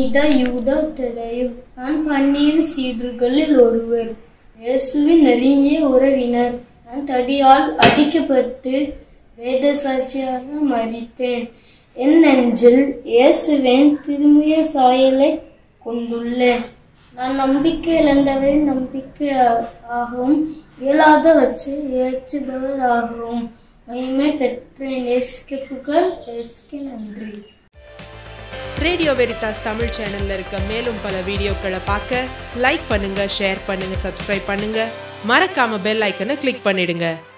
புனித யூதா ததேயு. நான் 12 சீடர்களில் ஒருவர், இயேசுவின் நெருங்கிய உறவினர். நான் தடியால் அடிக்கப்பட்டு வேத சாட்சியாக மரித்தேன். என் நெஞ்சில் இயேசுவின் திரும்பிய சாயலை கொண்டுள்ளேன். நான் நம்பிக்கை இழந்தவரின் நம்பிக்கையாகவும் இயலாதவற்றை இயற்றுபவராகவும் மகிமை பெற்றேன். இயேசுவுக்கு புகழ், இயேசுவுக்கு நன்றி. ரேடியோ வெரிதாஸ் தமிழ் சேனல்ல இருக்க மேலும் பல வீடியோக்களை பார்க்க லைக் பண்ணுங்க, ஷேர் பண்ணுங்க, சப்ஸ்கிரைப் பண்ணுங்க. மறக்காம பெல் ஐக்கனை கிளிக் பண்ணிடுங்க.